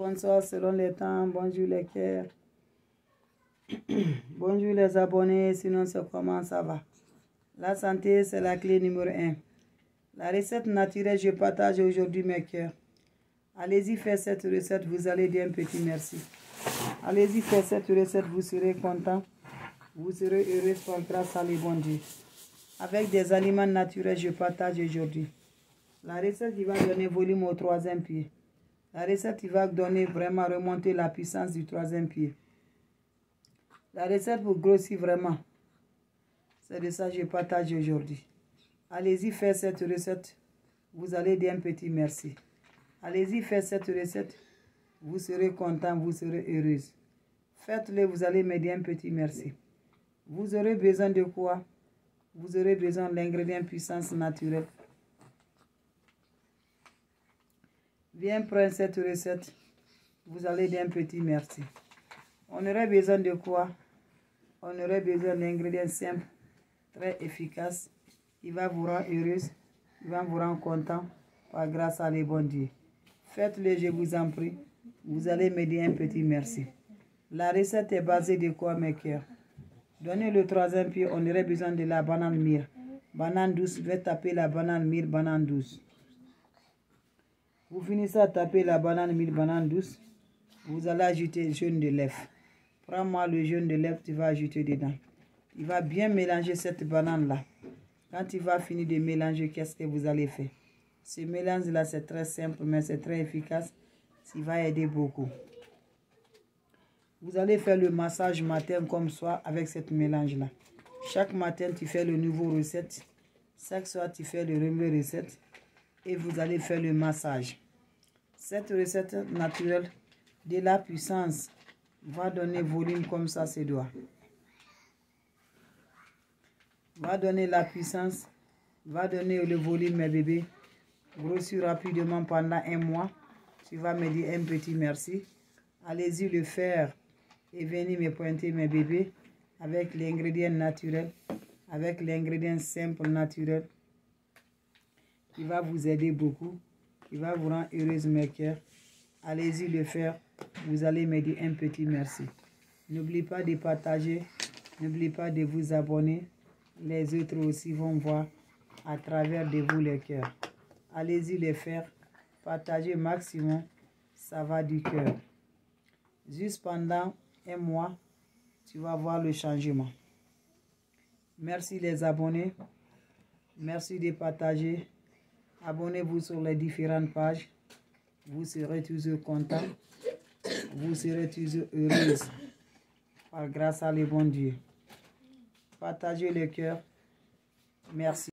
Bonsoir selon les temps, bonjour les cœurs. Bonjour les abonnés, sinon c'est comment ça va. La santé, c'est la clé numéro 1. La recette naturelle, je partage aujourd'hui mes cœurs. Allez-y faire cette recette, vous allez dire un petit merci. Allez-y faire cette recette, vous serez content. Vous serez heureux grâce à les bon Dieu. Avec des aliments naturels, je partage aujourd'hui. La recette qui va donner volume au troisième pied. La recette qui va donner vraiment remonter la puissance du troisième pied. La recette pour grossir vraiment. C'est de ça que je partage aujourd'hui. Allez-y faire cette recette. Vous allez dire un petit merci. Allez-y faire cette recette. Vous serez content, vous serez heureuse. Faites-le, vous allez me dire un petit merci. Vous aurez besoin de quoi? Vous aurez besoin de l'ingrédient puissance naturelle. Viens prendre cette recette. Vous allez dire un petit merci. On aurait besoin de quoi? On aurait besoin d'ingrédients simples, très efficaces. Il va vous rendre heureuse. Il va vous rendre content par grâce à les bons dieux. Faites-le, je vous en prie. Vous allez me dire un petit merci. La recette est basée de quoi, mes cœurs? Donnez le troisième pied, on aurait besoin de la banane mûre. Banane douce, je vais taper la banane mûre, banane douce. Vous finissez à taper la banane mûre, banane douce. Vous allez ajouter le jaune de l'œuf. Prends-moi le jaune de l'œuf, tu vas ajouter dedans. Il va bien mélanger cette banane-là. Quand il va finir de mélanger, qu'est-ce que vous allez faire? Ce mélange-là, c'est très simple, mais c'est très efficace. Il va aider beaucoup. Vous allez faire le massage matin comme soir avec ce mélange-là. Chaque matin, tu fais le nouveau recette. Chaque soir, tu fais le nouvelle recette. Et vous allez faire le massage. Cette recette naturelle de la puissance va donner volume comme ça, c'est doigt. Va donner la puissance, va donner le volume, mes bébés. Grossir rapidement pendant un mois. Tu vas me dire un petit merci. Allez-y le faire et venez me pointer, mes bébés, avec l'ingrédient naturel, avec l'ingrédient simple naturel, qui va vous aider beaucoup, qui va vous rendre heureuse, mes cœurs. Allez-y le faire. Vous allez me dire un petit merci. N'oubliez pas de partager. N'oubliez pas de vous abonner. Les autres aussi vont voir à travers de vous les cœurs. Allez-y le faire. Partagez maximum. Ça va du cœur. Juste pendant un mois, tu vas voir le changement. Merci les abonnés. Merci de partager. Abonnez-vous sur les différentes pages. Vous serez toujours content. Vous serez toujours heureuse. Par grâce à les bons dieux. Partagez le cœur. Merci.